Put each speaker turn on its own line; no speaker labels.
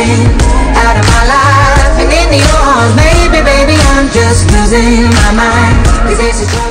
been out of my life and into yours. Maybe, baby, I'm just losing my mind, 'cause it's a